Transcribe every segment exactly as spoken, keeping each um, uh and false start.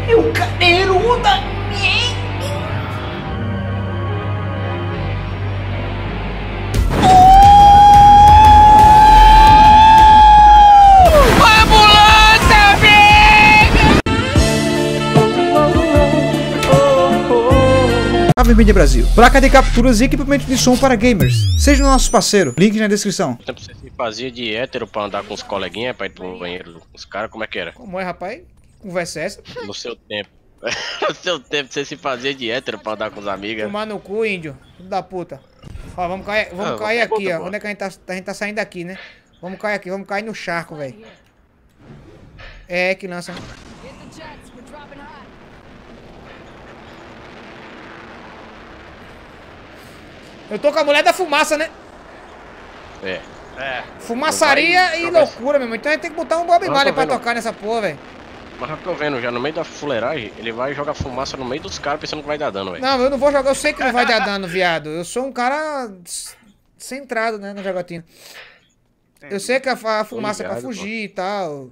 Eu quero da minha. Ambulância, amiga! Ave Mídia Brasil, placa de capturas e equipamento de som para gamers. Seja nosso parceiro, link na descrição. Tempo você se fazia de hétero pra andar com os coleguinhas pra ir pro banheiro com os caras, como é que era? Como é, rapaz? Conversa é essa? No seu tempo. No seu tempo você se fazia de hétero pra andar com os amigos. Tomar no cu, índio. Filho da puta. Ó, vamos cair, vamos Ah, cair aqui, ó. pô. Onde é que a gente, tá, a gente tá saindo daqui, né? Vamos cair aqui, vamos cair no charco, velho. É, que lança. Eu tô com a mulher da fumaça, né? É. É. Fumaçaria Vai e jogar loucura, meu irmão. Então a gente tem que botar um Bob Não, Marley tô pra vendo. tocar nessa porra, velho. Mas eu tô vendo já no meio da fuleiragem, ele vai jogar fumaça no meio dos caras pensando que vai dar dano, velho. Não, eu não vou jogar, eu sei que não vai dar dano, viado. Eu sou um cara c- centrado, né, na jogatina. Eu sei que a, a fumaça é pra ligado, pô. fugir e tal.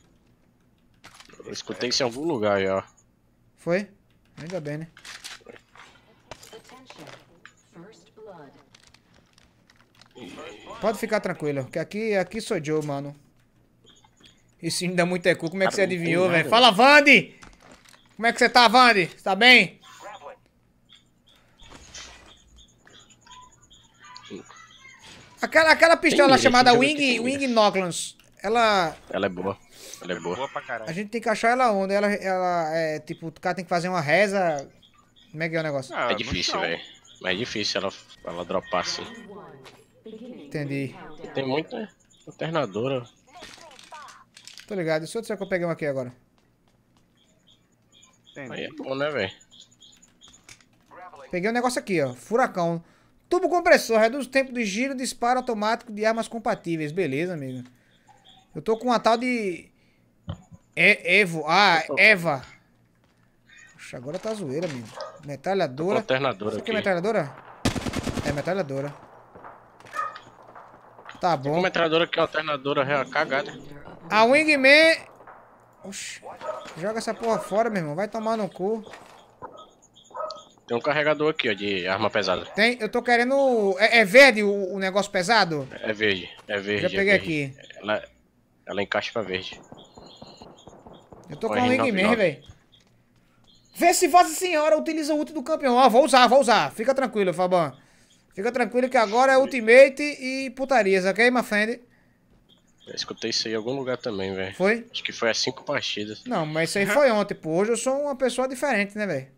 Eu escutei isso em algum lugar já. Foi? Ainda bem, né? Pode ficar tranquilo, que aqui, aqui sou Joe, mano. Isso ainda muito é cu. Como é que você Cara, não tem adivinhou, nada, velho? Fala, Vandi! Como é que você tá, Vandi? Você tá bem? Aquela, aquela pistola mira, chamada deixa eu ver Wing, aqui, tem Wing mira. Noglans, ela... Ela é boa. Ela é boa. Boa pra A caralho. gente tem que achar ela onde? Ela, ela é, tipo, o cara tem que fazer uma reza... Como é que é o negócio? Ah, É no difícil, chão. velho. Mas é difícil ela, ela dropar assim. Entendi. E tem muita alternadora. Tô ligado. Deixa eu dizer que eu peguei uma aqui agora. Entendi. Aí é bom, né, velho? Peguei um negócio aqui, ó. Furacão. Tubo compressor. Reduz o tempo de giro e disparo automático de armas compatíveis. Beleza, amigo. Eu tô com uma tal de... E Evo. Ah, Eva. Poxa, agora tá zoeira, amigo. Com Metralhadora. alternadora Isso aqui aqui. é metralhadora? É metralhadora. Tá Com bom. metralhadora que é alternadora real cagada. A Wingman... Oxi. Joga essa porra fora, meu irmão. Vai tomar no cu. Tem um carregador aqui, ó, de arma pesada. Tem, eu tô querendo... É, é verde o, o negócio pesado? É verde, é verde. Já peguei é verde. aqui. Ela, ela encaixa pra verde. Eu tô com Põe a R Wingman, noventa e nove. velho. Vê se Vossa Senhora utiliza o ult do campeão. Ó, vou usar, vou usar. Fica tranquilo, Fabão. Fica tranquilo que agora é ultimate e putarias, ok, my friend? Eu escutei isso aí em algum lugar também, velho. Foi? Acho que foi as cinco partidas. Não, mas isso aí foi ontem, pô. Hoje eu sou uma pessoa diferente, né, velho?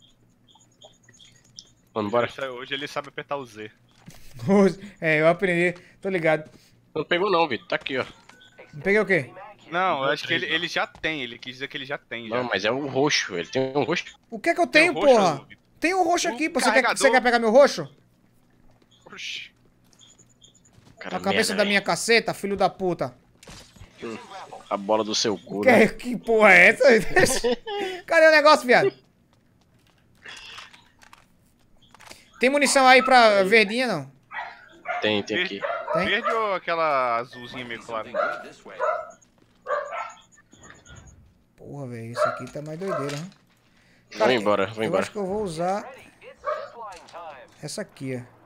Vamos embora. Hoje- Hoje ele sabe apertar o Z. Hoje- É, eu aprendi. Tô ligado. Não pegou não, Vitor. Tá aqui, ó. Peguei o quê? Não, eu acho que ele, ele já tem, ele quis dizer que ele já tem. Já. Não, mas é o roxo. Ele tem um roxo. O que é que eu Tem tenho, o roxo, porra? azul. Tem um roxo O aqui, pô. Você quer, carregador. você quer pegar meu roxo? Oxi. Cara, A cabeça merda, da velho. minha caceta, filho da puta. A bola do seu cu, Que, né? que porra é essa? Cadê o negócio, viado? Tem munição aí pra verdinha, não? Tem, tem aqui. Tem? Verde ou aquela azulzinha meio clara? Porra, velho, isso aqui tá mais doideira, hein? Vou embora, vou Eu embora. acho que eu vou usar essa aqui, ó.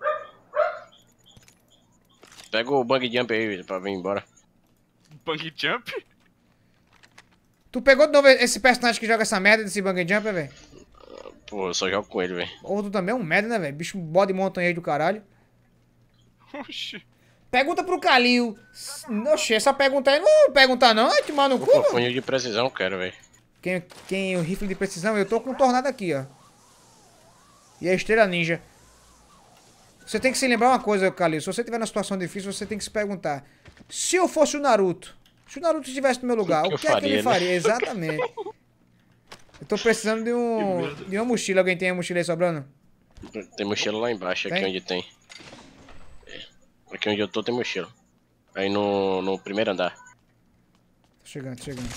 Pega o bug jump aí, Vitor, pra vir embora. Bang jump? Tu pegou de novo esse personagem que joga essa merda desse bungee jumper, velho? Pô, eu só jogo com ele, velho. Ou tu também é um merda, né, velho? Bicho bode montanha do caralho. Oxi. Pergunta pro Calil. Oxe, essa pergunta aí não pergunta não, é tomar no cu, Pô, mano. funil de precisão eu quero, velho. Quem, quem o rifle de precisão? Eu tô com um tornado aqui, ó. E a estrela ninja. Você tem que se lembrar uma coisa, Calil. Se você tiver numa situação difícil, você tem que se perguntar. Se eu fosse o Naruto, se o Naruto estivesse no meu lugar, que o eu que é que ele faria, né? faria? Exatamente. Eu tô precisando de um de uma mochila. Alguém tem a mochila aí sobrando? Tem mochila lá embaixo, aqui Tem? onde tem. É. Aqui onde eu tô tem mochila. Aí no, no primeiro andar. Tô chegando, tô chegando.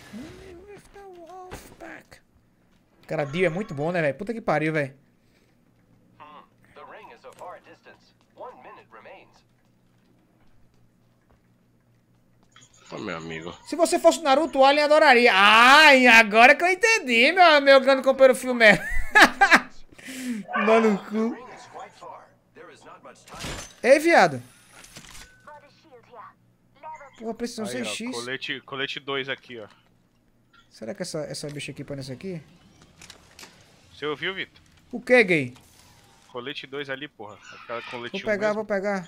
Cara, Dio é muito bom, né, velho? Puta que pariu, velho. The ring is a far distance. One minute remains. meu amigo. Se você fosse Naruto, o Alien adoraria. Ai, agora que eu entendi, meu, meu grande companheiro filme. Mano, cu. Ring is quite far. There is not much time. Ei, viado. Porra, precisam Aí, ser ó, X. colete, colete dois aqui, ó. Será que essa, essa bicha aqui põe nessa aqui? Você ouviu, Vitor? O que, gay? Colete dois ali, porra. Aquela colete Vou um pegar, mesmo. vou pegar.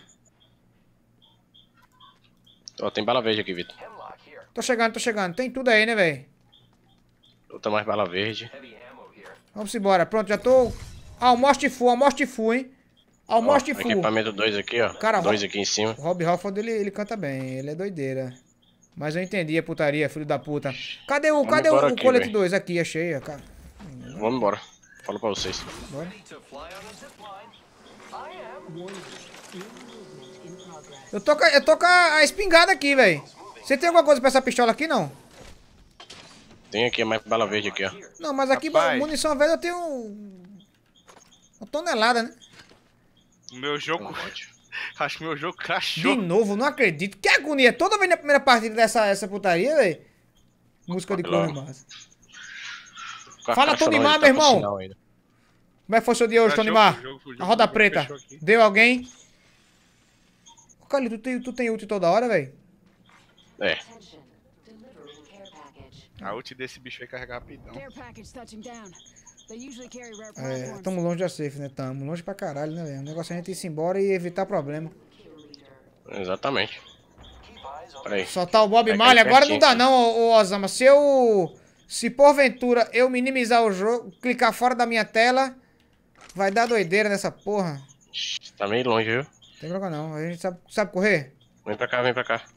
Ó, tem bala verde aqui, Vitor. Hemlock here. Tô chegando, tô chegando. Tem tudo aí, né, velho? Outra mais bala verde. Heavy ammo here. Vamos embora. Pronto, já tô... Almoste full, almoste full, hein? Ó, Almoste full. equipamento dois aqui, ó. Cara, dois ó. aqui em cima. O Rob Halford, ele, ele canta bem. Ele é doideira. Mas eu entendi a putaria, filho da puta. Cadê o, Vamos cadê o, embora o aqui, colete véi. dois? Aqui, achei. Cara. Vamos embora. Falo pra vocês. Bora. Ready to fly on a zip line. I am. Eu tô, com a- eu tô com a a espingarda aqui, velho. Você tem alguma coisa pra essa pistola aqui, não? Tem aqui mais bala verde aqui, ó. Não, mas aqui, Rapaz. munição velha, eu tenho... um- Uma tonelada, né? O meu jogo... Não pode. Acho que meu jogo De crashou. novo, não acredito. Que agonia. Toda vez na primeira partida dessa essa putaria, velho. Música de clone Claro. massa. Com a Fala, caixa Tony não, Mar, ele tá meu com irmão. sinal ainda. Como é que foi seu dia hoje, Crashou Tony Mar? o jogo, o jogo, A roda o jogo preta. fechou aqui. Deu alguém? Ô, Cali, tu tem, tu tem ult toda hora, velho? É. A ult desse bicho aí carrega rapidão. Care package touching down. They usually carry rare É, platforms. tamo longe da safe, né? Tamo longe pra caralho, né, velho? O negócio é a gente ir se embora e evitar problema. Exatamente. Peraí. Soltar o Bob Vai Marley cair agora não pertinho dá aqui. não, ô, ô Osama. Se eu... Se porventura eu minimizar o jogo, clicar fora da minha tela, vai dar doideira nessa porra. Tá meio longe, viu? Não tem problema não. A gente sabe, sabe correr? Vem pra cá, vem pra cá.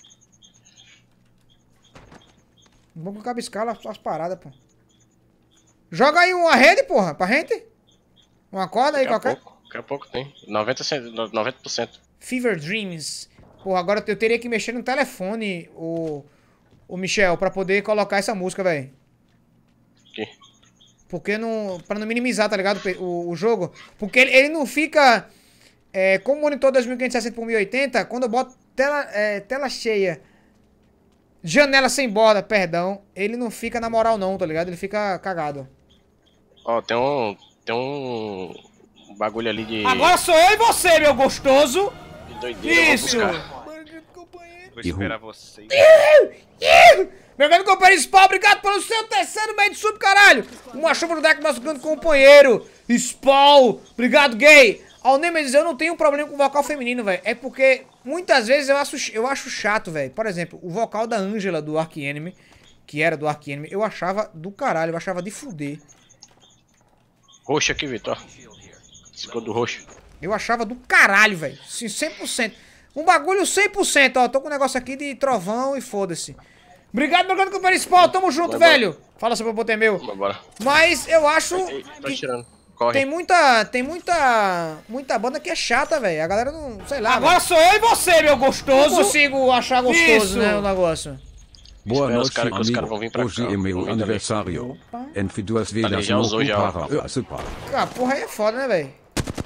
Vamos com escala as paradas, pô. Joga aí uma rede, porra, pra gente. Uma corda aí Daqui a qualquer. pouco, daqui a pouco tem. noventa por cento. noventa por cento. Fever Dreams. Porra, agora eu teria que mexer no telefone, o, o Michel, pra poder colocar essa música, velho. Aqui. Porque não. Pra não minimizar, tá ligado? O, o jogo. Porque ele, ele não fica. É, como o monitor dois mil quinhentos e sessenta por mil e oitenta, quando eu boto tela, é, tela cheia. Janela sem borda, perdão. Ele não fica na moral, não, tá ligado? Ele fica cagado. Ó, tem um. Tem um. um bagulho ali de. Agora sou eu e você, meu gostoso! de doideira. Isso! Eu vou buscar. Vou esperar vocês. Meu grande companheiro Spawn, obrigado pelo seu terceiro meio de sub, caralho! Uma chuva no deck do nosso grande companheiro Spawn, obrigado, gay! Ao Nemesis, eu não tenho problema com o vocal feminino, velho. É porque muitas vezes eu acho, eu acho chato, velho. Por exemplo, o vocal da Angela do Ark Enemy, que era do Ark Enemy, eu achava do caralho, eu achava de fuder. Roxo aqui, Vitor. Segundo roxo. Eu achava do caralho, velho. Sim, cem por cento. Um bagulho cem por cento, ó. Tô com um negócio aqui de trovão e foda-se. Obrigado, meu grande companheiro Spawn. Tamo junto, Vai, velho. Fala sobre o botão meu. Vamos embora. Mas eu acho Ei, tô que atirando. Corre. tem muita, tem muita, muita banda que é chata, velho. A galera não, sei lá. Agora sou eu e você, meu gostoso. Não consigo achar gostoso, Isso. né, o negócio. Boa Espera os noite, caras que os caras vão amigo. vir pra Hoje cá. é meu Vão vir aniversário. Entre duas Ali, vidas já não usou já, ó. para. Ah, super. Ah, porra aí é foda, né, velho?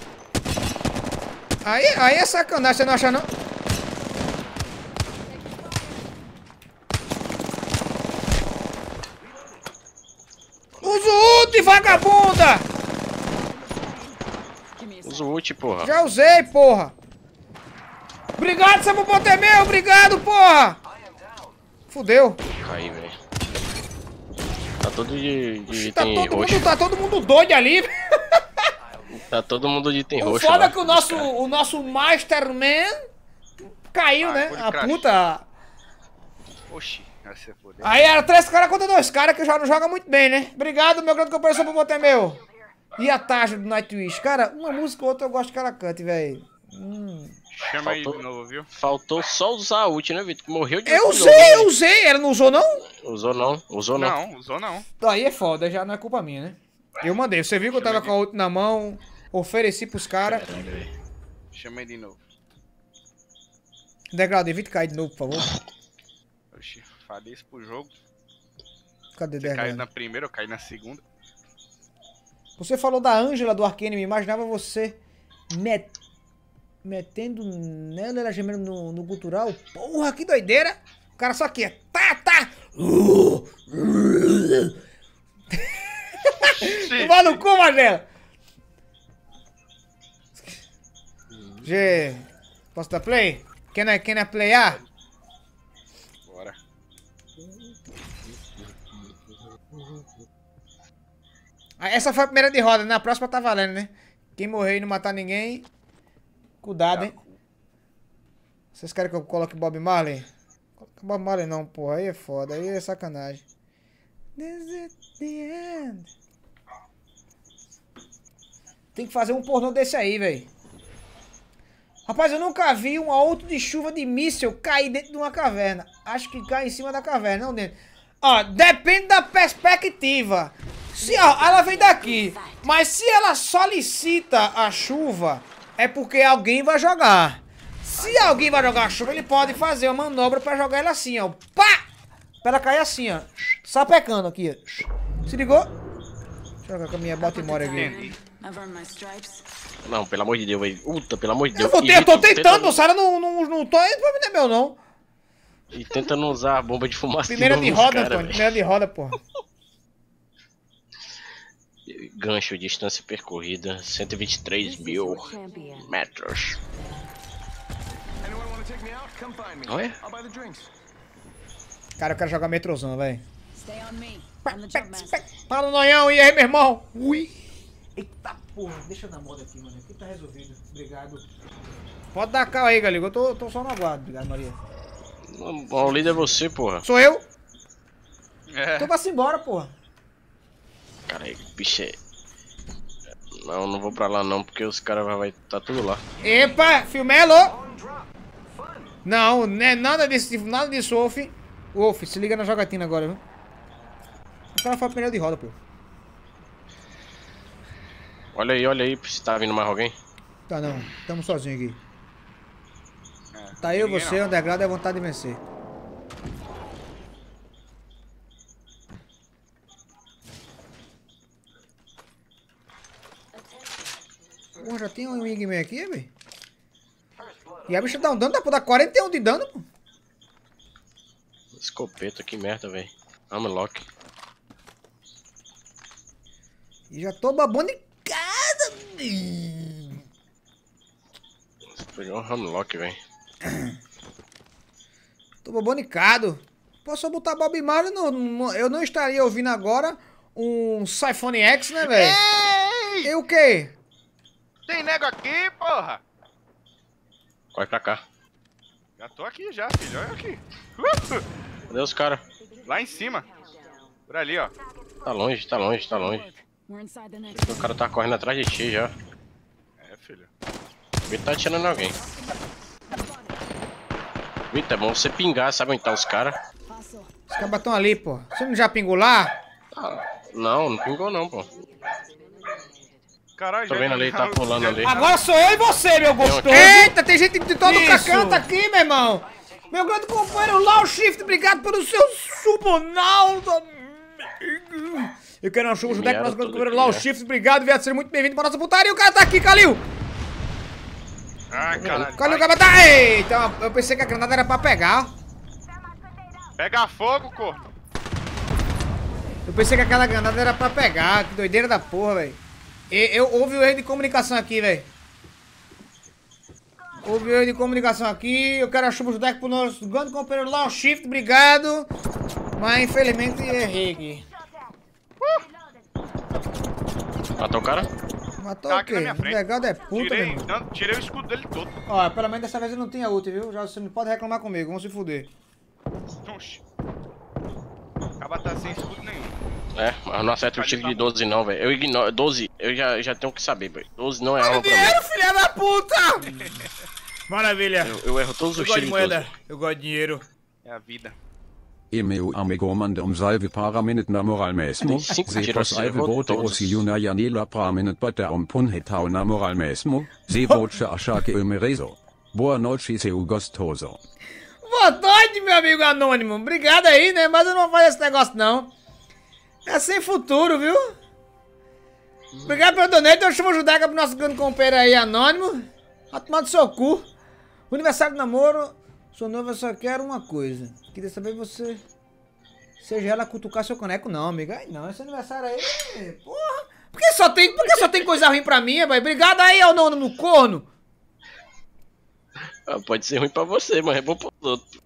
Aí, aí é sacanagem, você não acha, não? Usa o ult, vagabunda! Usa o ult, porra. Já usei, porra! Obrigado, Samu Ponte é meu! Obrigado, porra! Fudeu. Caí, velho. Tá todo de, de Tá item todo, roxo. mundo, tá todo mundo doido ali. Tá todo mundo de item O roxo. foda lá. é que o nosso, o nosso Masterman caiu, Ah, né? foi A crash. puta. Oxi, vai ser foder. Aí era três caras contra dois caras que já não joga muito bem, né? Obrigado, meu grande companheiro, por botar meu. E a Taja do Nightwish? Cara, uma música ou outra eu gosto que ela cante, velho. Hum. Chama aí Faltou- de novo, viu? Faltou só usar a ult, né, Vitor? Morreu de Eu ult, usei, não, eu usei. Ela não usou, não? Usou não, usou não. Não, usou não. Aí é foda, já não é culpa minha, né? Eu mandei. Você viu que eu tava com a ult na mão, ofereci pros caras. Chama aí de novo. Degrado, evite cair de novo, por favor. Oxi, falei isso pro jogo. Cadê Você caiu Degrado? na primeira, eu caí na segunda. Você falou da Ângela do Ark Enemy, imaginava você met... metendo nela, ela gemendo no, no gutural. Porra, que doideira! cara só aqui, é tá, tá. Vai no cu, Magela. G, posso dar play? Quem é, quem é playar? Bora. Ah, essa foi a primeira de roda, na próxima tá valendo, né? Quem morrer e não matar ninguém, cuidado, hein? Vocês querem que eu coloque Bob Marley? Coloca Bob Marley não, porra, aí é foda, aí é sacanagem. This is the end. Tem que fazer um pornô desse aí, velho. Rapaz, eu nunca vi um auto de chuva de míssil cair dentro de uma caverna. Acho que cai em cima da caverna, não dentro. Ó, depende da perspectiva. Se ó, ela vem daqui, mas se ela solicita a chuva, é porque alguém vai jogar. Se alguém vai jogar a chuva, ele pode fazer uma manobra pra jogar ela assim, ó. Pá! Pra ela cair assim, ó. Sapecando aqui, ó. Se ligou? Deixa eu jogar com a minha Baltimore aqui. Entendi. Não, pelo amor de Deus, velho. Puta, pelo amor de Eu, Deus. vou E ter, eu tô tenta- tentando, tenta- o Sara não, não, não tô indo pra mim, meu, não. E tenta não usar a bomba de fumaça. Primeira novo de nos roda, cara, Antônio. velho. Primeira de roda, porra. Gancho, distância percorrida, cento e vinte e três mil metros. Anyone want to take me out? Come find me. Olha. I'll buy the drinks. Cara, eu quero jogar metrozão, velho. Stay on me. I'm the jump master. Fala, Noião, e aí, meu irmão? Ui. Eita porra, deixa eu dar moda aqui, mano. Aqui tá resolvido. Obrigado. Pode dar cal aí, galera. Eu tô, tô só no aguardo. Obrigado, Maria. O o líder é você, porra. Sou eu? É. Então vai-se embora, porra. Caralho, bicho é... Não, não vou pra lá não, porque os caras vai vai tá tudo lá. Epa, Filmelo! Não, né, nada disso, nada disso, Wolf. Wolf, se liga na jogatina agora, viu? O cara foi a primeira de roda, pô. Olha aí, olha aí, se tá vindo mais alguém. Tá não, tamo sozinho aqui. É, Tá eu, ninguém você, não. underground e a vontade de vencer. Porra, já tem um Wingman aqui, velho? E a bicha dá um dano, dá pra dar quarenta e um de dano, pô. Escopeta, que merda, velho. Unlock. E já tô babonicada. Pegou um unlock, velho. Tô babonicado. Posso botar Bob Marley, no, no- eu não estaria ouvindo agora um Siphone X, né, velho? Ei! E o quê? Tem nego aqui, porra! Corre pra cá. Já tô aqui já, filho. Olha aqui. Uh! Cadê os caras? Lá em cima. Por ali, ó. Tá longe, tá longe, tá longe. We're inside the next O cara tá correndo atrás de ti já. É, filho. Ele tá atirando em alguém. Vitor, é bom você pingar, sabe onde tá os caras? hostile. Os caras estão ali, pô. Você não já pingou lá? Não, não pingou não, pô. Caralho, Tô já vendo ali, tá pulando ali. Agora sou eu e você, meu gostoso. Eita, tem gente de todo canto aqui, meu irmão. Meu grande companheiro Law Shift, obrigado pelo seu subonaldo. Eu quero uma chuva junto com o nosso grande companheiro Law Shift, obrigado, viado, seja muito bem-vindo pra nossa putaria. O cara tá aqui, Kalil. Ai, caralho. Kalil, o Vai. cara tá... Eita, eu pensei que a granada era pra pegar. Pega fogo, corpo. Eu pensei que aquela granada era pra pegar. Que doideira da porra, velho. Eu houve o erro de comunicação aqui, velho. Houve o erro de comunicação aqui. Eu quero a chuva do deck pro nosso grande companheiro Law Shift, obrigado. Mas infelizmente errei aqui. Matou o cara? Matou Tá o aqui quê? na minha O frente. legado é puta, meu Tirei, irmão. não, tirei o escudo dele todo. Ó, pelo menos dessa vez eu não tinha ult, viu? Já você não pode reclamar comigo, vamos se fuder. Oxi. Acaba tá sem escudo nenhum. É, mas não acerta o tiro de doze não, velho. Eu ignoro. doze, eu já, já tenho que saber, velho. doze não é arma pra mim. Dinheiro, filha da puta! Maravilha. Eu, eu erro todos Eu os gosto de tiros de moeda. doze. Eu gosto de dinheiro. É a vida. E meu amigo mandam salve para minute na moral mesmo. Tem cinco Se tiros, faz eu vou vote todos. oss Juna Janila para minute para um punhetau na moral mesmo. Se vote achar o merezo. Boa noite, seu gostoso. Boa noite, meu amigo anônimo. Obrigado aí, né? Mas eu não vou fazer esse negócio, não. É sem futuro, viu? Obrigado pelo donate. Eu chamo o Judeca pro nosso grande companheiro aí, anônimo. Vai tomar do seu cu. O aniversário do namoro Sou noiva, só quero uma coisa. Queria saber você... Seja ela cutucar seu caneco. Não, amiga. Ai, não, esse aniversário aí... Porra. Por que só tem, por que só tem coisa ruim pra mim, velho? Obrigado aí, ao nono no corno. Ah, pode ser ruim pra você, mas é bom pros outros.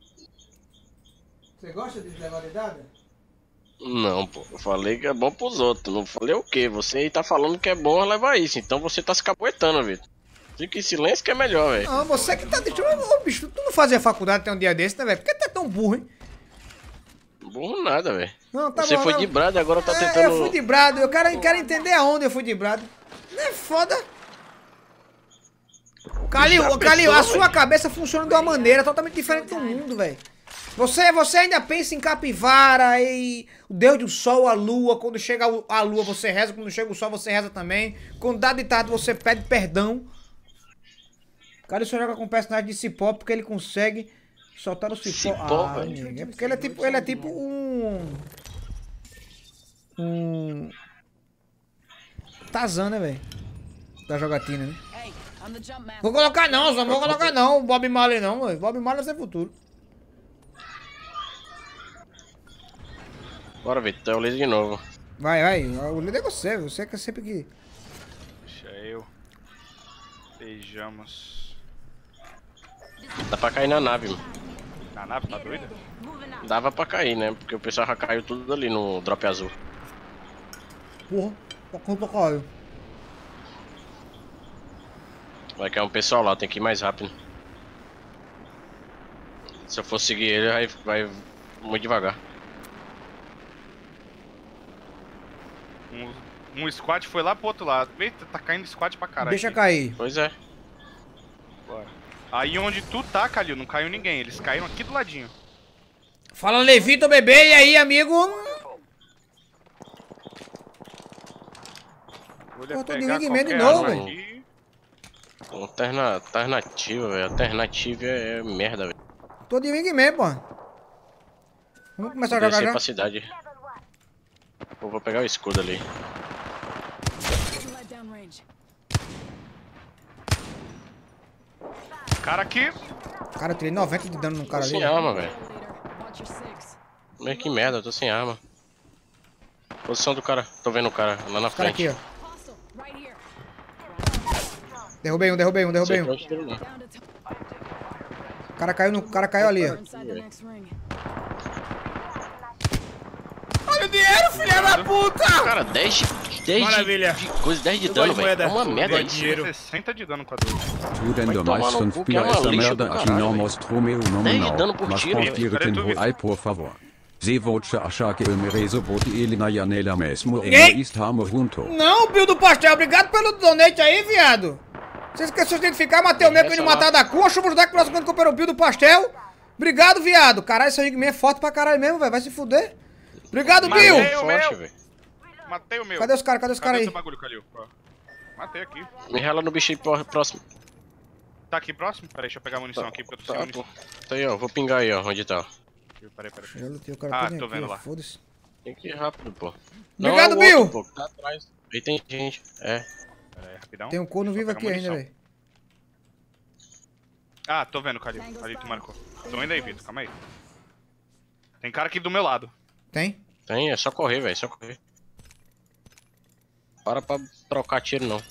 Você gosta de levar de dada? Não, pô. Eu falei que é bom pros outros. Não falei o quê? Você aí tá falando que é bom levar isso. Então você tá se capoetando, Vitor. Fica em silêncio que é melhor, velho. Não, você que tá deixando... Ô, bicho, tu não fazia faculdade até um dia desse, né, velho? Por que tu é tão burro, hein? Burro nada, velho. Não, tá Você bom, foi não. de brado e agora tá É, tentando... eu fui de brado. Eu quero, quero entender aonde eu fui de brado. Não é foda. Calil, Já Calil, pensou, a sua velho? cabeça funciona de uma maneira totalmente diferente do mundo, velho. Você, você ainda pensa em capivara e o Deus do sol, a lua. Quando chega a lua você reza, quando chega o sol você reza também. Quando dá de tarde você pede perdão. Calil só joga com personagem de cipó porque ele consegue soltar o cipó. Cipó, ah, velho. amigo, é porque ele é tipo, ele é tipo um... Um... Tarzan, né, velho? Da jogatina, né? Hey, I'm the jump master. Vou colocar não, só não vou colocar não. Bob Marley não, velho. Bob Marley é sem futuro. Bora, Vitor. É o líder de novo. Vai, vai. O líder é você. Você que é sempre que... Deixa eu. Beijamos. Dá pra cair na nave, mano. Na nave, tá doida? Dava pra cair, né? Porque o pessoal já caiu tudo ali no drop azul. Porra. Tá com pra caralho. Vai cair um pessoal lá, tem que ir mais rápido. Se eu for seguir ele, vai, vai muito devagar. Um, um squad foi lá pro outro lado. Eita, tá caindo squad pra caralho. Deixa aqui. cair. Pois é. Bora. Aí onde tu tá, Calil, não caiu ninguém. Eles caíram aqui do ladinho. Fala, Levito, bebê. E aí, amigo? Vou Pô, tô de pegar wingman de qualquer novo, arma velho. aqui. Alterna, alternativa, velho. Alternativa é, é merda, velho. Tô de wingman, pô. Vamos começar a Vou jogar descer já? pra cidade. Eu vou pegar o escudo ali. Let down range. Cara aqui. Cara, eu tirei noventa de dano no cara Tô ali. sem arma, velho. Leader, watch your six. Meio que merda, eu tô sem arma. Posição do cara. Tô vendo o cara lá na Cara frente. aqui, ó. Hostile, right here. Derrubei um, derrubei um, derrubei Sei pra um. onde tiro, não. Down to top. O cara caiu no... O cara caiu ali, ó. We're inside the next ring. Olha o dinheiro, filha da puta! Cara, dez de, dez Maravilha. de, de coisa, dez de Eu dano, gosto de velho. É moeda. uma merda Eu gosto de isso. dinheiro. sessenta de dano com a dor. Tu denn Vai der tomar meist no fünf cu, que é uma Bier ist lixo Merda do aqui caralho, normos Tromeu dez de nominal. dano por Mas tiro, velho. confirem Cadê tu, ai, por favor. Ze voce achar que eu mereço vote ele na janela mesmo e Ei! não estamos juntos. Não, Bill do Pastel. Obrigado pelo donate aí, viado. Você esqueceu de identificar, matei o meu que Essa ele lá. matar da cu. Chuva o deck pro nosso quando comprou o Bill do Pastel. Obrigado, viado. Caralho, esse wingman é forte pra caralho mesmo, velho. Vai se fuder. Obrigado, Mas Bill. é- o Forte, meu. velho. Matei o meu. Cadê os caras? Cadê os Cadê caras o aí? seu bagulho, Calil? Ó. Matei aqui. Me rela no bicho aí pró- próximo. Tá aqui próximo? Peraí, deixa eu pegar a munição aqui, porque eu tô Tá, sem pô. munição. Tá aí, ó. Vou pingar aí, ó. Onde tá? Peraí, peraí. Já lutei o cara Ah, todo tô aqui, vendo ó. lá. Foda-se. Tem que ir rápido, pô. Obrigado, Não, é o Bill. outro, pô, que tá atrás. Aí tem gente. É. Peraí, rapidão. Tem um corno Só vivo pegar aqui ainda, munição. velho. Ah, tô vendo, Calil. Ali tu marcou. Tô indo aí, Vitor. Calma aí. Tem cara aqui do meu lado. Tem? Tem, é só correr, velho. Só correr. Para pra trocar tiro, não.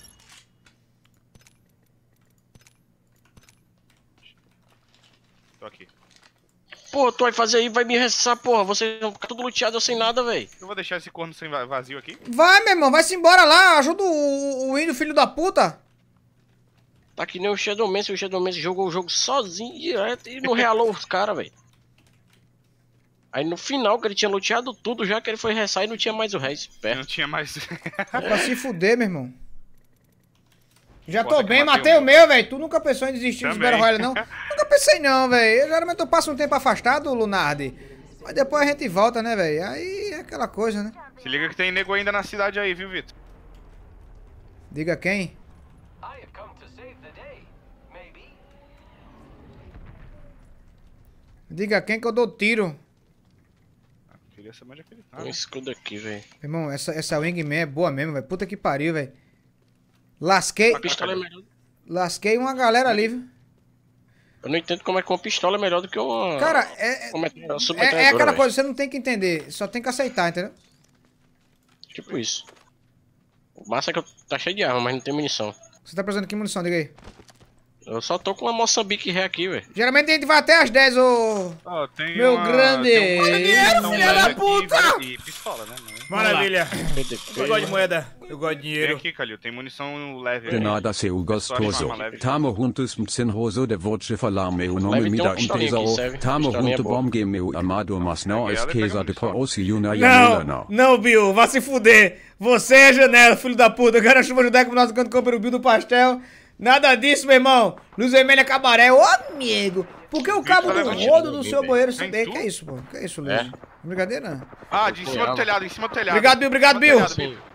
Tô aqui. Pô, tu vai fazer aí, vai me ressuscitar, porra. Vocês vão ficar tudo luteado, eu sem nada, velho. Eu vou deixar esse corno sem va- vazio aqui. Vai, meu irmão. Vai-se embora lá. Ajuda o, o índio, filho da puta. Tá que nem o Shadow Mancer. O Shadow Mancer jogou o jogo sozinho, direto, e não realou os caras, velho. Aí no final, que ele tinha luteado tudo, já que ele foi restar e não tinha mais o resto Não perto. tinha mais. Pra se fuder, meu irmão. Já Posso tô que bem, matei matei o o meu, velho. Tu nunca pensou em desistir dos Também. Battle Royale, não? Nunca pensei não, velho. Geralmente eu passo um tempo afastado, Lunardi. Mas depois a gente volta, né, velho? Aí é aquela coisa, né? Se liga que tem nego ainda na cidade aí, viu, Vitor? Diga quem? I have come to save the day. Maybe. Diga quem que eu dou tiro. Queria saber onde é que ele tá. Tem um né? escudo aqui, velho. Irmão, essa, essa Wingman é boa mesmo, velho. Puta que pariu, velho. Lasquei, A pistola é melhor. lasquei uma galera ali, viu? Eu não entendo como é que uma pistola é melhor do que uma... Cara, é, uma é, submetralhadora, é aquela velho. coisa, você não tem que entender, só tem que aceitar, entendeu? Tipo isso. O massa é que eu... tá cheio de arma, mas não tem munição. Você tá precisando de que munição, diga aí. Eu só tô com uma Moçambique ré aqui, velho. Geralmente a gente vai até às dez, ô... Ó, tem Meu uma, grande tem um- dinheiro, um filha da leve puta! E, e pistola, né? mano? Maravilha. P D P. Eu gosto de moeda. Eu gosto de Tem dinheiro. aqui, Calil, tem munição leve. De aí. nada seu gostoso. Tamo juntos sem roso de voce falar meu nome Leve, tem mida uma um pistolinha aqui, tesouro. serve. Tamo Pistolinha junto boa. bom game meu amado mas não Aqui, ela esqueça pega de munição. paosi yuna yamila Não, não. não, Bill, vá se fuder. Você é a janela, filho da puta. Eu quero chuva ajudar com o nosso canto compra o Bill do pastel. Nada disso, meu irmão. Luz vermelha cabaré. Ô, amigo. Por que o cabo do levante, rodo do Bill, seu Bill. banheiro Tem ceder? tu? Que é isso, pô? Que é isso, Luz? É. Brincadeira, não. Ah, de em cima do Foi telhado, em cima do telhado. Obrigado, Bill. Obrigado, Em cima Bill. do telhado, Sim.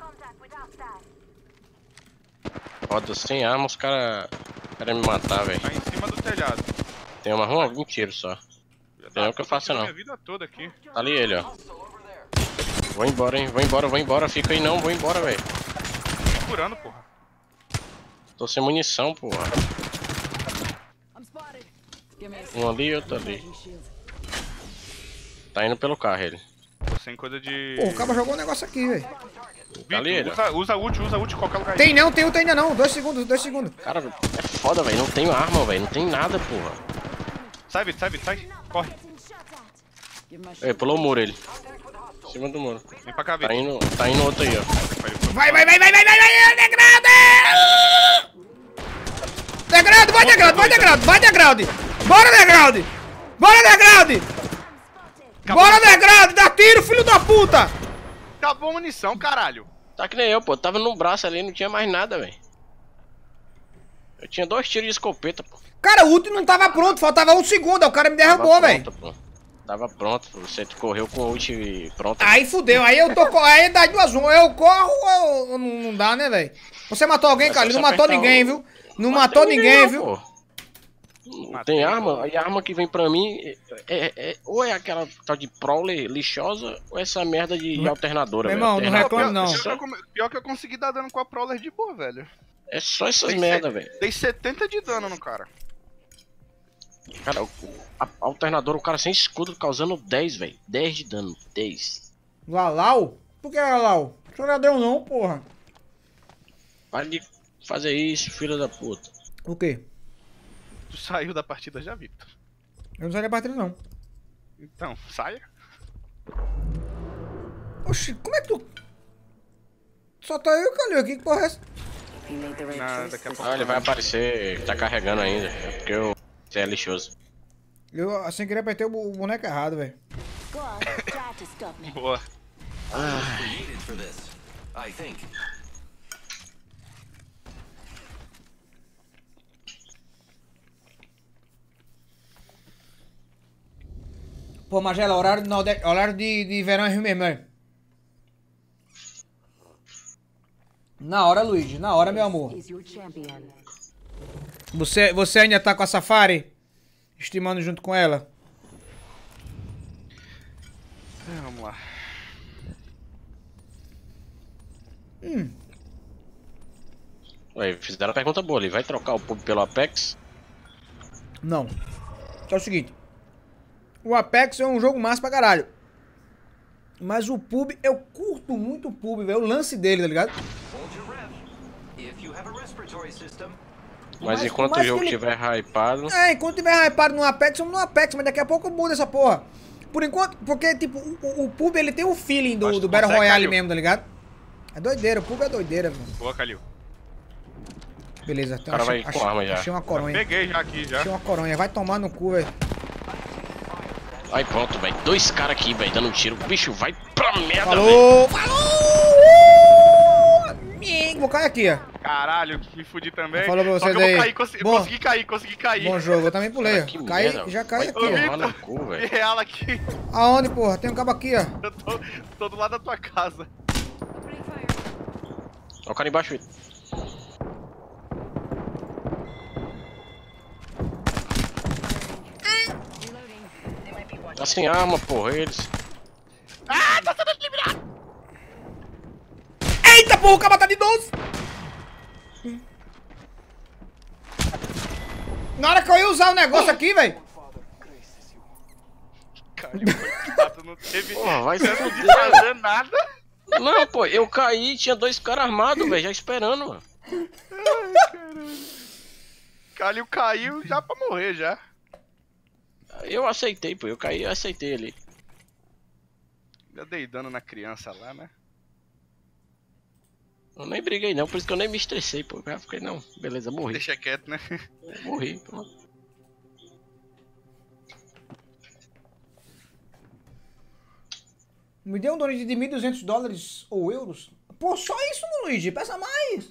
Roda sem arma, os caras querem me matar, velho. Tá em cima do telhado. Tem uma rua, um tiro só. Tem não que eu faça, não. Minha vida toda aqui. Tá ali ele, ó. Vou embora, hein. Vou embora, vou embora. Fica aí não, vou embora, velho. Tô curando, porra. Tô sem munição, porra. I'm spotted. Give me a Um ali e outro ali. shield. Tá indo pelo carro ele. Tô sem coisa de... Pô, o cabo jogou um negócio aqui, velho. Tá ali ele, ó. usa, usa ult, usa ult em qualquer lugar. aí. Tem não, tem outro ainda não. Dois segundos, dois segundos. Cara, é foda, velho. Não tenho arma, velho. Não tem nada, porra. Sai, Vitor, sai, Vitor, sai. Corre. Give my Ei, shield. pulou o muro ele. Em cima do muro. Vem pra cá, Tá Vitor. indo, tá indo outro aí, ó. Vai, vai, vai, vai, vai, vai, vai, Degrade! Degrade, vai, Degrade, vai, Degrade, vai, Degrade! Bora, Degrade! Bora, Degrade! Bora, Degrade! Dá tiro, filho da puta! Acabou a munição, caralho. Tá que nem eu, pô. Tava no braço ali, não tinha mais nada, velho. Eu tinha dois tiros de escopeta, pô. Cara, o ult não tava pronto, faltava um segundo, aí o cara me derrubou, Tava velho. pronto, pô. Tava pronto, pô. Você correu com o ult pronto. Aí fudeu, aí eu tô co- aí dá duas uma, eu corro ou ou não, não dá, né, velho? Você matou alguém, É só cara? Não você matou apertar ninguém, o- viu? Não Mas matou tem ninguém, não, viu? pô. Não Matei, tem arma, e a arma que vem pra mim é, é- é- ou é aquela tal de Prowler lixosa, ou essa merda de alternadora, Meu velho. irmão, não Alternadora. reclame não. Pior, que eu come- pior que eu consegui dar dano com a Prowler de boa, velho. É só essas Dei merda, se- velho. Dei setenta de dano no cara. Cara, o a- alternador, o cara sem escudo causando dez, velho. dez de dano, dez. Lalau? Por que Lalau? Não é ladrão não, porra. Para de fazer isso, filha da puta. O quê? Tu saiu da partida já, Vitor. Eu não saí da partida não. Então, saia. Oxi, como é que tu... Só tá eu e o Calil aqui, que porra é essa? You made the right Na, choice. daqui a pouco. Ah, ele vai aparecer, tá carregando ainda. É porque eu... Você é lixoso. Eu, assim, queria apertar o bu- o boneco errado, velho. Go on, try to stop me. Boa. Created for this, I think. Pô, Magela, horário de, Nordeste- horário de, de verão é ruim mesmo, velho. Na hora, Luigi. Na hora, meu amor. Is your champion. Você, você ainda tá com a Safari? Estimando junto com ela? É, vamos lá. Ué, fizeram a pergunta boa ali. Vai trocar o pub pelo Apex? Não. É o seguinte. O Apex é um jogo massa pra caralho. Mas o pub, eu curto muito o pub, velho. O lance dele, tá ligado? Hold your breath. If you have a respiratory system, Mas Mas- enquanto mas o jogo que ele- estiver hypado... É, enquanto tiver hypado no Apex, vamos no Apex, mas daqui a pouco muda essa porra. Por enquanto, porque, tipo, o, o- o pub, ele tem o feeling do, Acho do que Battle consegue, Royale Calil. mesmo, tá ligado? É doideira, o pub é doideira, mano. Boa, Calil. Beleza, então cara achei, vai com achei- arma já. achei uma coronha. Peguei já aqui, já. Achei uma coronha, vai tomar no cu, velho. Aí pronto, velho. Dois caras aqui, velho, dando um tiro. Bicho, vai pra merda, velho. Falou! Falou! Amigo, vou cair aqui, ó. Caralho, me fudi também. Falou pra Só vocês que eu aí. vou cair, consegui, Bom. consegui cair, consegui cair. Bom jogo, eu também pulei, Cara, ó. que Cai, merda. já cai Vai aqui, ó. tomar no cu, De velho. real aqui. Aonde, porra? Tem um cabo aqui, ó. Eu tô, tô do lado da tua casa. Opening fire. Ó o cara embaixo, Vitor. Reloading. Tá sem arma, porra, eles. Eita, porra, o cabo tá de doze! Na hora que eu ia usar o negócio aqui, velho. Caiu, coitado, não teve Porra, vai se tempo de fuder. fazer nada. Não, pô, eu caí e tinha dois caras armados, velho, já esperando, mano. Calil caiu já pra morrer já. Eu aceitei, pô, eu caí e aceitei ali. Já dei dano na criança lá, né? Eu nem briguei não, por isso que eu nem me estressei, pô. Eu fiquei, não, beleza, morri. Deixa quieto, né? Morri, pronto. Me deu um donate de mil e duzentos dólares ou euros. Pô, só isso, Luigi. Peça mais.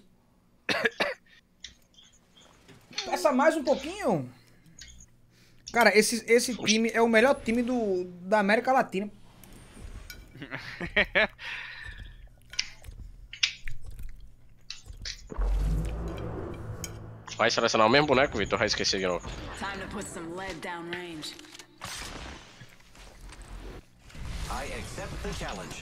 Peça mais um pouquinho. Cara, esse, esse time é o melhor time do, da América Latina. Vai selecionar o mesmo boneco, Vitor? Vai esquecer de novo. Time to put some lead downrange. I accept the challenge.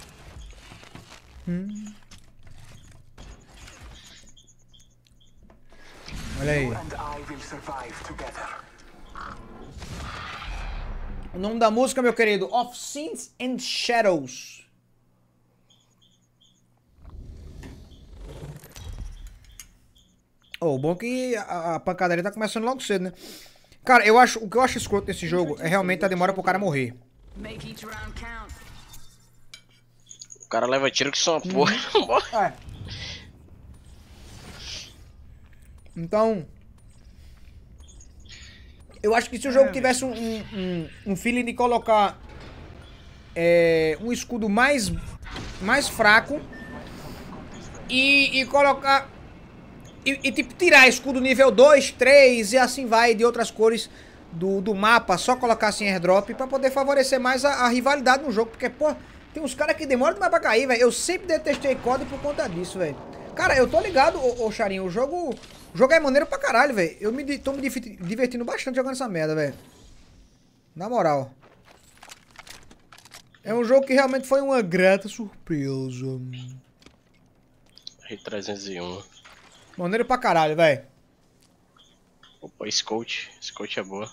Olha aí. And I will survive together. O nome da música, meu querido, Of Sins and Shadows. Oh, o bom é que a, a pancadaria tá começando logo cedo, né? Cara, eu acho, o que eu acho escroto nesse jogo é realmente a demora pro cara morrer. Make each round count. O cara leva tiro que só uma porra. É. Então, eu acho que se o jogo tivesse um, um, um, um feeling de colocar é, um escudo mais, mais fraco e, e colocar... E, e tipo, tirar escudo nível dois, três e assim vai, de outras cores do, do mapa, só colocar assim airdrop pra poder favorecer mais a, a rivalidade no jogo. Porque, pô, tem uns caras que demoram demais pra cair, velho. Eu sempre detestei C O D por conta disso, velho. Cara, eu tô ligado, ô, ô Charinho, o jogo, o jogo é maneiro pra caralho, velho. Eu me, tô me divertindo bastante jogando essa merda, velho. Na moral. É um jogo que realmente foi uma grata surpresa. R trezentos e um. Maneiro pra caralho, velho. Opa, Scout. Scout é boa.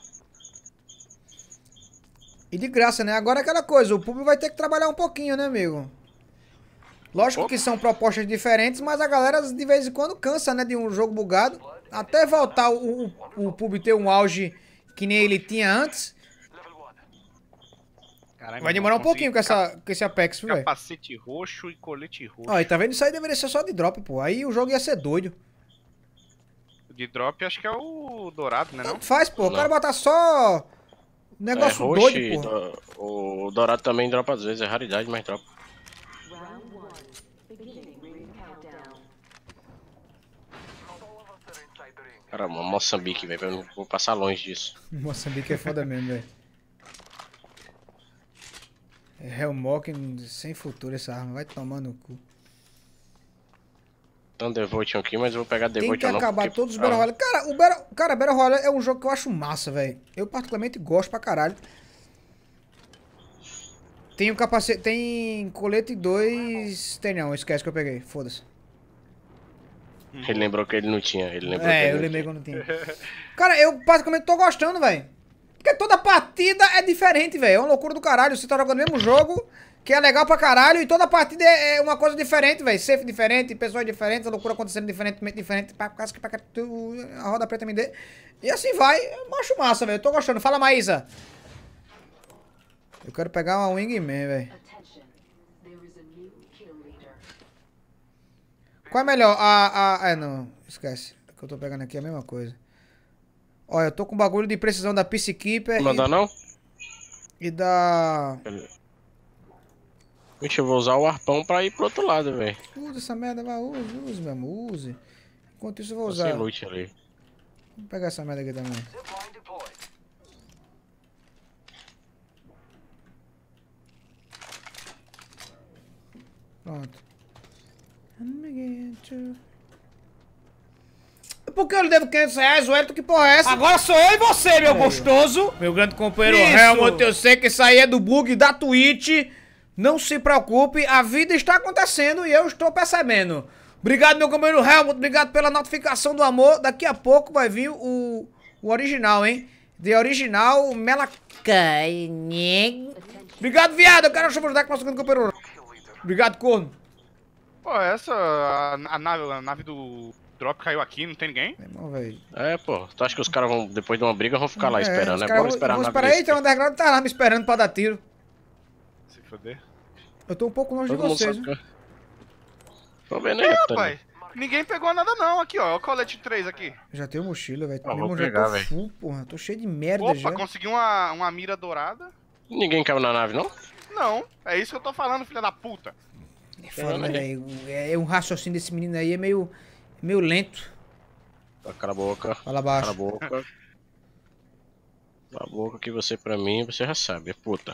E de graça, né? Agora é aquela coisa, o público vai ter que trabalhar um pouquinho, né, amigo? Lógico que são propostas diferentes, mas a galera de vez em quando cansa, né, de um jogo bugado. Até voltar o, o, o público ter um auge que nem ele tinha antes. Caralho, Vai meu demorar um irmão, pouquinho com, essa, com esse Apex, consegui velho. Capacete roxo e colete roxo. Ó, e tá vendo? Isso aí deveria ser só de drop, pô. Aí o jogo ia ser doido. De drop acho que é o dourado, né não? Tanto faz, pô. O Não. cara botar só negócio é, roxo doido, e pô. do- o dourado também dropa às vezes, é raridade, mas dropa. Cara, mano, Moçambique, velho, eu não vou passar longe disso. Moçambique é foda mesmo, velho. É Hellmock sem futuro essa arma. Vai tomar no cu. Então Devotion aqui, mas eu vou pegar Tem que Devotion não. acabar porque- todos os Ah, Battle Royale. Cara, o Battle, cara, Battle Royale é um jogo que eu acho massa, velho. Eu particularmente gosto pra caralho. Tem um capacete... Tem colete dois... Tem não, esquece que eu peguei. Foda-se. Ele lembrou que ele não tinha, ele lembrou que É, ele eu não lembrei tinha. que eu não tinha. Cara, eu particularmente tô gostando, velho. Porque toda partida é diferente, velho. É uma loucura do caralho. Você tá jogando o mesmo jogo, que é legal pra caralho, e toda partida é é uma coisa diferente, velho. Safe diferente, pessoas diferentes, a loucura acontecendo diferentemente diferente. Pra casa que pra cá, tu- a roda preta me dê. E assim vai. Eu acho massa, velho. Eu tô gostando. Fala, Maísa. Eu quero pegar uma Wingman, velho. Qual é melhor? A, a... É, não. Esquece. O que eu tô pegando aqui é a mesma coisa. Olha, eu tô com bagulho de precisão da Peacekeeper Não mandar e, não? e da... Vixe, eu vou usar o arpão pra ir pro outro lado, velho. Use essa merda, vai, use, use mesmo, use. Enquanto isso eu vou Tô usar. sem Vou loot ali. pegar essa merda aqui também. Zipline deployed. Pronto. Por que eu lhe devo quinhentos reais, Wellington? Que porra é essa? Agora sou eu e você, meu gostoso. Meu grande companheiro Helmut, eu sei que isso aí é do bug da Twitch. Não se preocupe, a vida está acontecendo e eu estou percebendo. Obrigado, meu companheiro Helmut, obrigado pela notificação do amor. Daqui a pouco vai vir o, O original, hein? The original Melacai. Obrigado, viado. Eu quero ajudar com o segundo campeão. Obrigado, corno. Pô, essa. A, a nave, a nave do drop caiu aqui, não tem ninguém? Meu irmão, velho. É, pô. Tu acha que os caras vão, depois de uma briga, vão ficar lá É, esperando, os né? caras Bora vão- esperar vão a nave esperar aí, desse. tem o underground tá lá me esperando pra dar tiro. Se foder. Eu tô um pouco longe Todo de mundo vocês, sabe né? que- Tô vendo aí, É, Antônio. rapaz. Ninguém pegou nada não, aqui ó, o colete três aqui. Já tenho mochila, velho. Ah, Meu vou irmão, já pegar, tô velho. full, porra. Tô cheio de merda Opa, já. consegui uma, uma mira dourada. Ninguém caiu na nave, não? Não, é isso que eu tô falando, filha da puta. É foda, né, velho? É, um raciocínio desse menino aí é meio, meio lento. Cala a boca. Fala Cala a baixo. boca. Cala a boca que você pra mim, você já sabe, é puta.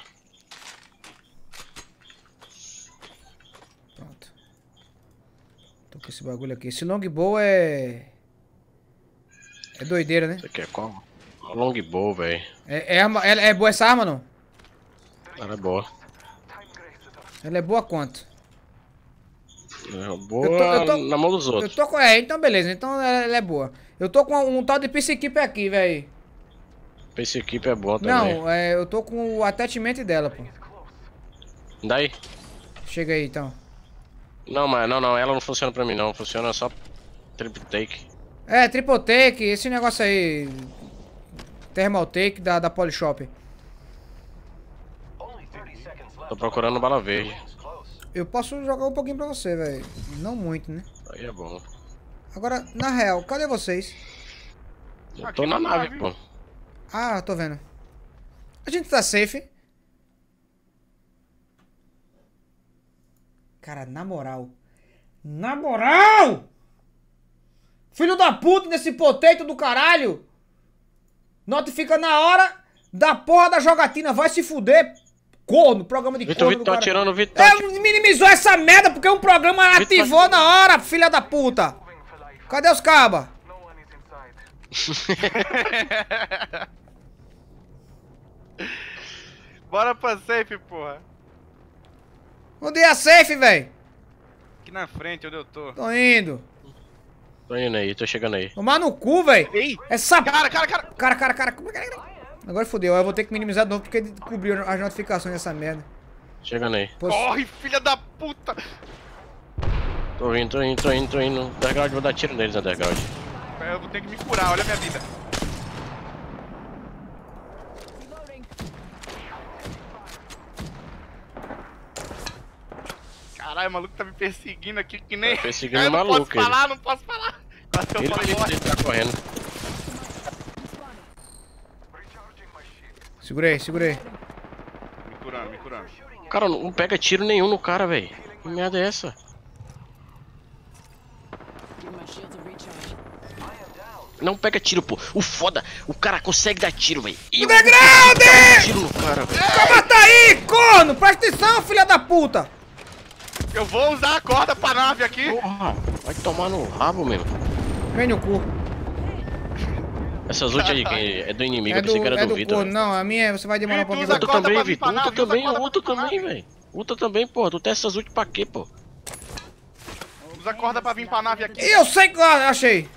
Pronto. Tô com esse bagulho aqui. Esse longbow é... É doideira, né? Você quer qual? Uma longbow, velho. É, é, arma- é, é boa essa arma, não? Ela é boa. Ela é boa quanto? Ela é boa Eu tô- eu tô- na mão dos Eu outros. tô com... É, então beleza. Então ela, ela é boa. Eu tô com um tal de Psykeep aqui, velho. Essa equipe é boa também. Não, é, eu tô com o attachment dela, pô. Daí? Chega aí, então. Não, mas não, não, ela não funciona pra mim não. Funciona só triple take. É, triple take, esse negócio aí. Thermal take da, da Polishop. Tô procurando bala verde. Eu posso jogar um pouquinho pra você, velho. Não muito, né? Aí é bom. Agora, na real, cadê vocês? Eu Aqui tô na na nave, nave. pô. Ah, tô vendo. A gente tá safe. Cara, na moral. Na moral! Filho da puta desse potato do caralho! Notifica na hora da porra da jogatina. Vai se fuder. Corno, programa de Vitor, corno do Vitor, cara. atirando o Vitor. É, minimizou essa merda porque um programa ativou na hora, filha da puta. Cadê os cabas? Bora pra safe, porra. Onde é a safe, velho? Aqui na frente, onde eu tô. Tô indo. Tô indo aí, tô chegando aí. Tomar no cu, velho. Ei! Essa... Cara, cara, cara! Cara, cara, cara. Agora fodeu. Eu vou ter que minimizar de novo porque ele cobriu as notificações dessa merda. Chegando aí. Pô, Corre, filha da puta! Tô indo, tô indo, tô indo, tô indo. Underground, vou dar tiro neles, Underground. Eu vou ter que me curar, olha a minha vida. Reloading. Caralho, o maluco tá me perseguindo aqui que nem. Tá perseguindo eu o não maluco, posso falar, não posso falar. Quase que eu Ele, falei ele, bosta. ele tá correndo. segurei, segurei. Me curando, me curando. Cara, não pega tiro nenhum no cara, velho. Que merda é essa? Give my shields a recharge. Não pega tiro, pô. O foda, o cara consegue dar tiro, velho. E eu Underground! dar tiro no cara, velho. Calma, tá aí, corno! Presta atenção, filha da puta! Eu vou usar a corda pra nave aqui. Porra, vai tomar no rabo mesmo. Vem no cu. Essas ult aí, quem é do inimigo, É eu pensei do, que era é do do Vitor. corno. Não, a minha você vai demorar um Vitor, pouquinho. usa pra- Uta corda também, pra vir Vitor. pra Uta nave, usa também, corda pra Uta vir pra também, nave. velho. Uta também, porra. Tu tem essas ult pra quê, pô? Usa a corda pra vir pra nave aqui. Ih, eu sei que... Ah, achei.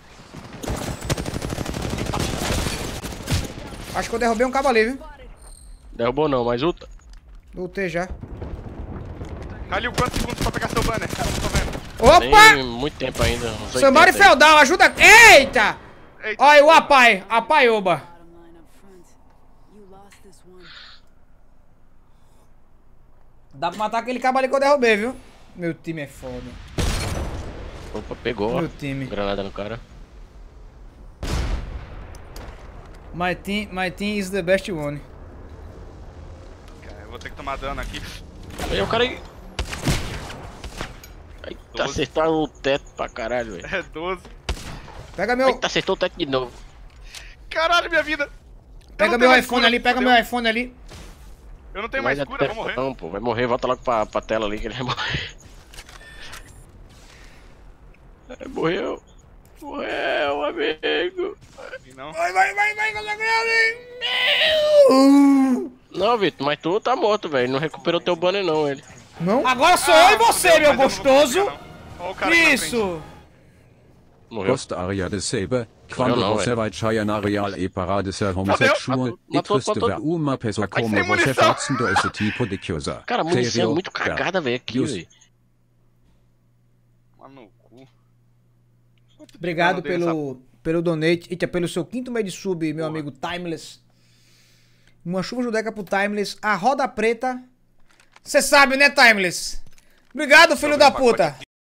Acho que eu derrubei um cabo ali, viu? Derrubou não, mas Uta. Lutei já. Calil, quantos segundos pra pegar seu banner? Tô vendo. Opa! Tem muito tempo ainda. uns Somebody oitenta aí. feudal, ajuda... Eita! Eita. Olha o apai, apaioba. Bottom line up front. You lost this one. Dá pra matar aquele cabo ali que eu derrubei, viu? Meu time é foda. Opa, pegou, ó. Meu time. Granada no cara. My team, my team is the best one. Cara, eu vou ter que tomar dano aqui. Aí o cara aí. Eita, doze. acertaram o teto pra caralho, velho. É doze. Pega meu, Eita, acertou o teto de novo. Caralho, minha vida. Eu pega não meu tenho mais iPhone cura, ali, pega fodeu. meu iPhone ali. Eu não tenho Vai mais dar cura, vou tempo morrer. não, pô. Vai morrer, volta logo pra, pra tela ali que ele vai morrer. É, morreu. Morreu, amigo. E não. Vai, vai, vai, vai, vai, vai. Não, Vitor, mas tu tá morto, velho. Não recuperou teu banner não, ele. Não? Agora sou eu e você, fodeu, meu mas eu não vou gostoso. conseguir, não. Ó o cara aqui na frente. Isso. Morreu. Costa aria de sebe, quando não, você velho. vai sair na real e parar de ser homossexual, Matou, e matou, triste matou. ver uma pessoa Vai como sem você munição. fazendo esse tipo de coisa. Cara, a munição é Sério, muito cara. cagada, velho, aqui, Deus. velho. Mano, no cu. Obrigado Mano, dei essa- pelo, pelo donate. Eita, pelo seu quinto mês de sub, meu amigo Timeless. Uma chuva judeca pro Timeless. A roda preta. Você sabe, né, Timeless? Obrigado, filho da puta.